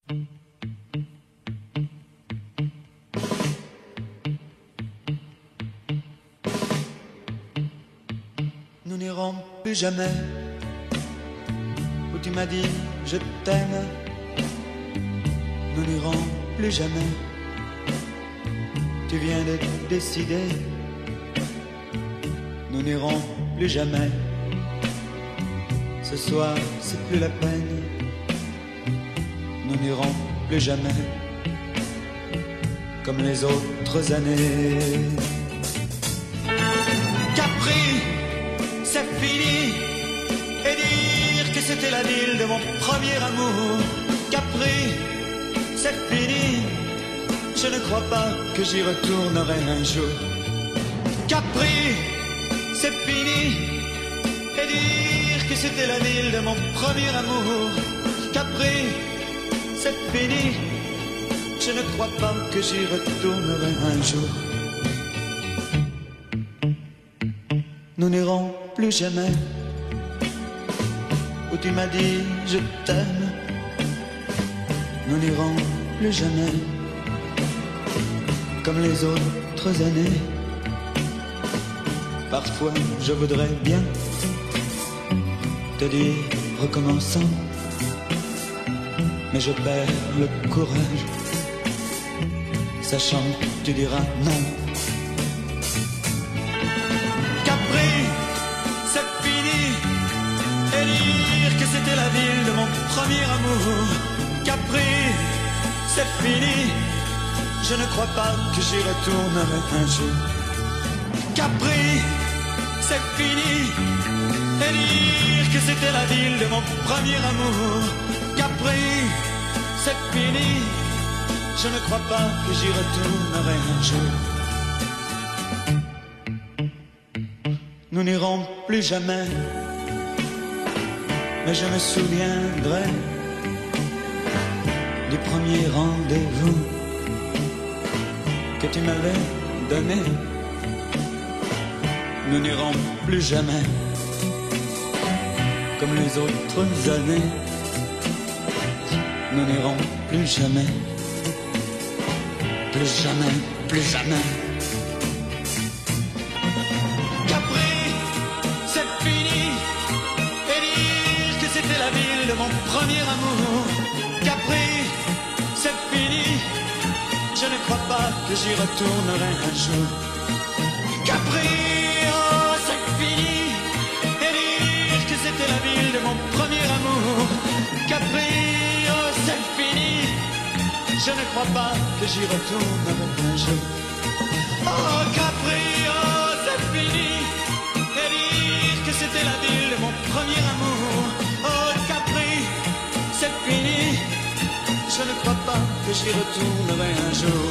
Nous n'irons plus jamais où tu m'as dit je t'aime. Nous n'irons plus jamais. Tu viens de décider. Nous n'irons plus jamais. Ce soir, c'est plus la peine. Nous n'irons plus jamais comme les autres années. Capri, c'est fini. Et dire que c'était la ville de mon premier amour. Capri, c'est fini. Je ne crois pas que j'y retournerai un jour. Capri, c'est fini. Et dire que c'était la ville de mon premier amour. Capri, c'est fini. Je ne crois pas que j'y retournerai un jour. Nous n'irons plus jamais où tu m'as dit je t'aime. Nous n'irons plus jamais comme les autres années. Parfois je voudrais bien te dire recommençons, mais je perds le courage, sachant que tu diras non. Capri, c'est fini. Et dire que c'était la ville de mon premier amour. Capri, c'est fini. Je ne crois pas que j'y retournerai un jour. Capri, c'est fini. Et dire que c'était la ville de mon premier amour. Capri, c'est fini. Je ne crois pas que j'y retournerai un jour. Nous n'irons plus jamais, mais je me souviendrai du premier rendez-vous que tu m'avais donné. Nous n'irons plus jamais comme les autres années. Nous n'irons plus jamais, plus jamais, plus jamais. Capri, c'est fini. Et dire que c'était la ville de mon premier amour. Capri, c'est fini. Je ne crois pas que j'y retournerai un jour. Capri, oh, c'est fini. Et dire que c'était la ville de mon premier amour. Capri, oh, c'est fini. Je ne crois pas que j'y retournerai un jour. Oh, Capri, oh, c'est fini. Et dire que c'était la ville de mon premier amour. Oh, Capri, c'est fini. Je ne crois pas que j'y retournerai un jour.